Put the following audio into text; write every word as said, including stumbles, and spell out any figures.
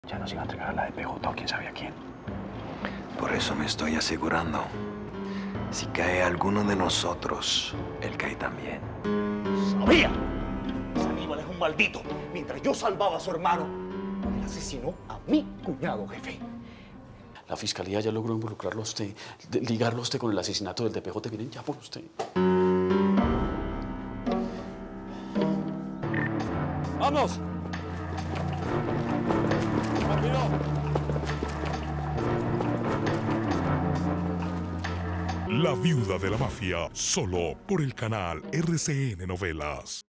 Ya nos iba a entregar la de P J o quién sabe a quién. Por eso me estoy asegurando. Si cae alguno de nosotros, él cae también. ¡Sabía! Ese Aníbal es un maldito. Mientras yo salvaba a su hermano, él asesinó a mi cuñado, jefe. La fiscalía ya logró involucrarlo a usted, de- ligarlo a usted con el asesinato del de P J. Vienen ya por usted. ¡Vamos! ¡Rápido! La viuda de la mafia, solo por el canal R C N Novelas.